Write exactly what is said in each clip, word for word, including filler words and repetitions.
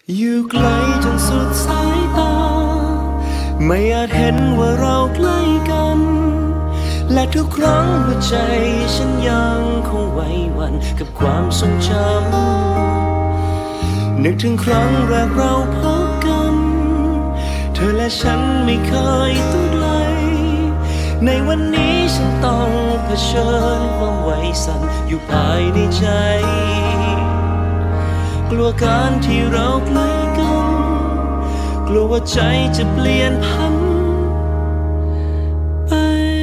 อยู่ไกลจนสุดสายตาไม่อาจเห็นว่าเราใกล้กันและทุกครั้งหัวใจฉันยังคงไหวหวั่นกับความทรงจำนึกถึงครั้งแรกเราพบกันเธอและฉันไม่เคยต้องไกลในวันนี้ฉันต้องเผชิญความไหวสั่นอยู่ภายในใจกลัวการที่เราใกล้กันกลัวว่าใจจะเปลี่ยนพันไป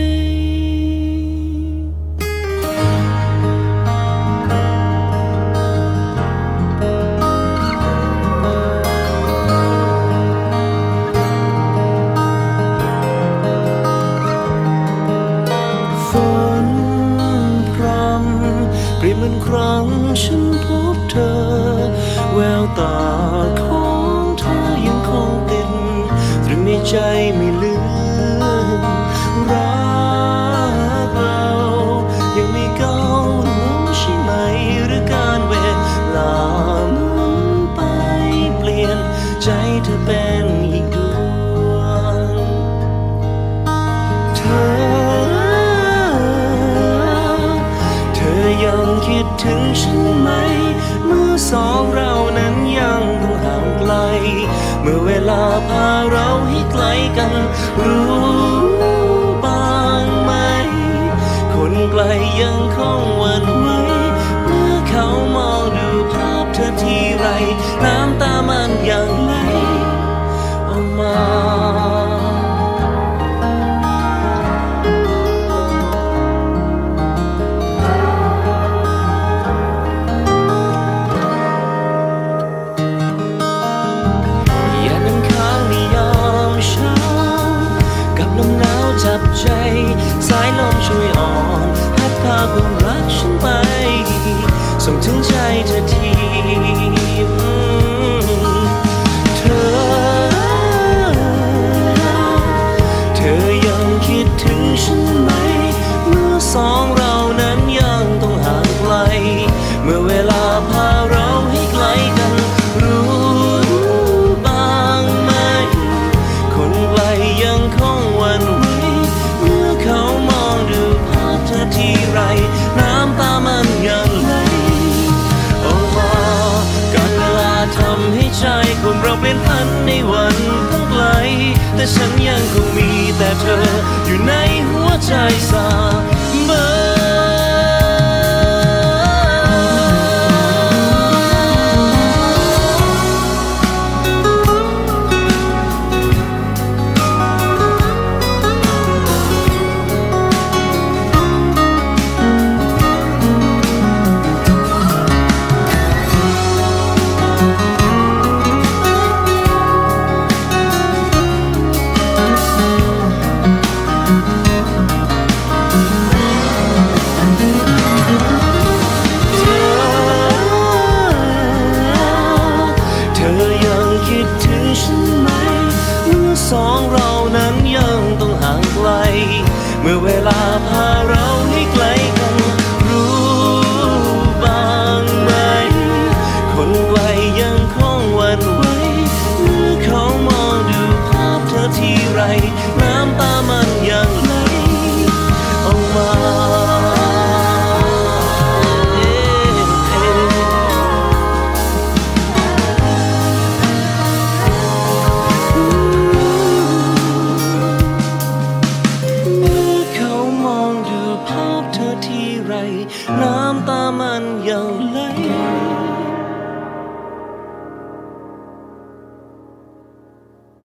ฝนพรำเปรียบเหมือนครั้งฉันพบเธอแววตาของเธอยังคงติดตรึงในใจไม่ลืมรักเรายังไม่เก่าใช่ไหมหรือการเวลาหมุนไปเปลี่ยนใจเธอเป็นอีกดวงเธอเธอยังคิดถึงฉันไหมเมื่อสองเรานั้นยังต้องห่างไกลเมื่อเวลาพาเราให้ไกลกันรู้บ้างไหมคนไกลยังคงหวั่นไหวเมื่อเขามองดูภาพเธอทีไรน้ำตามันยังไหลออกมาจับใจสายลมช่วยอ่อนพัดพาความรักฉันไปส่งถึงใจเธอทีเธอเธอยังคิดถึงฉันไหมเมื่อสองเรานั้นยังต้องห่างไกลเมื่อเวลาพาเราให้ไกลกันรู้บ้างไหมคนไกลยังคงหวั่นเขามองดูภาพเธอทีไรน้ำตามันยังไหลออกมาการเวลาทำให้ใจคนเราเป็นพันในวันต้องไกลแต่ฉันยังคงมีแต่เธออยู่ในหัวใจเสมอสองเรานั้นยังต้องห่างไกลเมื่อเวลาพาเราให้ไกลกันรู้บ้างไหมคนไกลยังคงหวั่นไหวเมื่อเขามองดูภาพเธอทีไรน้ำตามันยังไหลออกมาน้